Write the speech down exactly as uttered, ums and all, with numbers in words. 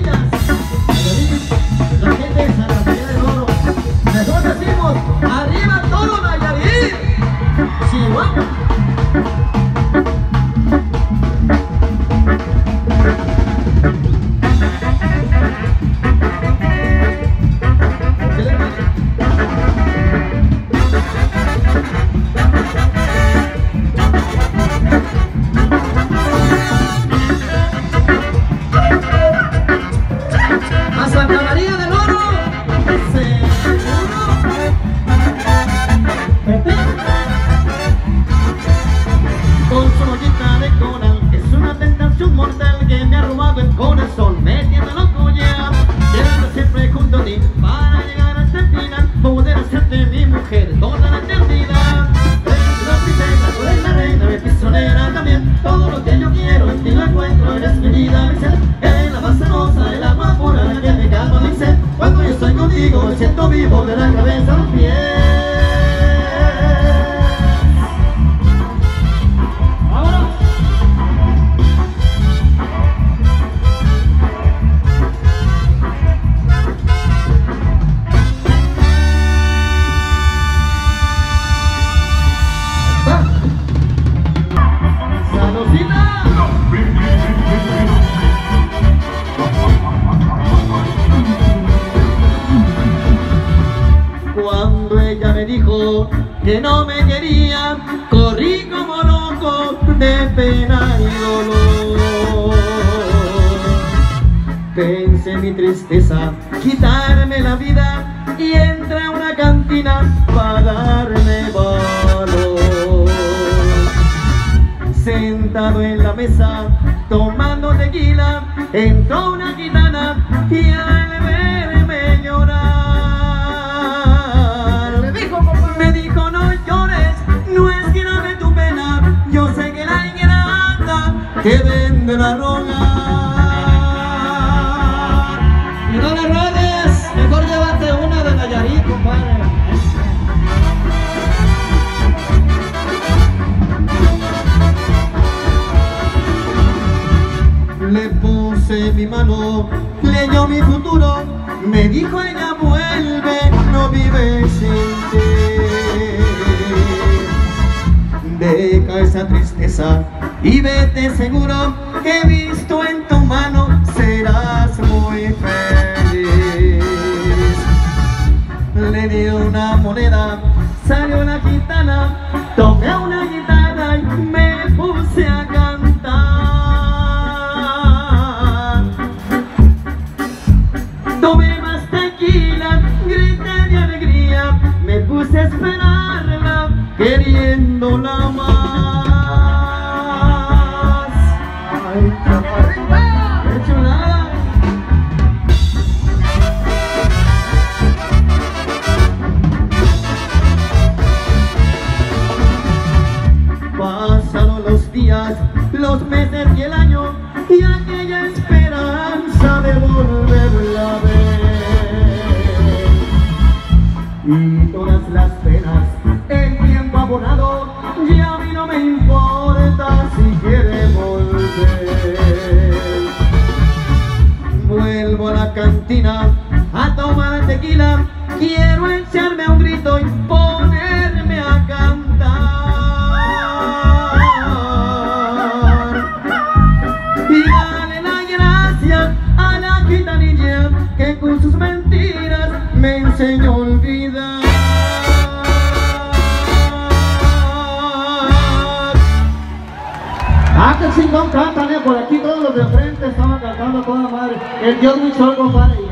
Villas, la gente de San Rafael del Oro. Nosotros decimos, arriba todo Nayarit, Chihuahua. Me siento vivo de la cabeza a los pies. Ahora. ¡Saludcita! Cuando ella me dijo que no me quería, corrí como loco de pena y dolor. Pensé en mi tristeza, quitarme la vida, y entré a una cantina para darme valor. Sentado en la mesa, tomando tequila, entró una gitana y al verme llorar, me dijo: no llores, no es que no ve tu pena, yo sé que la ingrata te vende la roga. Y no le ruedes, mejor llévate una de Nayarit, compadre. Le puse mi mano, leyó mi futuro, me dijo: ella vuelve, no vive sin ti. Deja esa tristeza y vete seguro, que visto en tu mano serás muy feliz. Le di una moneda, salió la gitana, tomé una guitarra y me puse a cantar. Tomé más tequila, grité de alegría, me puse a esperarla, queriéndola más. Ay, qué chulada. Pasaron los días, los meses y el año, y aquella esperanza de volverla a ver. Y todas las penas, el tiempo abonado, ya a mí no me importa si quiere volver. Vuelvo a la cantina a tomar tequila, quiero echarme un grito y ponerme a cantar. Y dale la gracia a la gitanilla que con sus mentiras me enseñó a olvidar. Ah, que chingón cantan, eh, por aquí todos los de frente estaban cantando toda madre. El Dios muy chorro, compadre.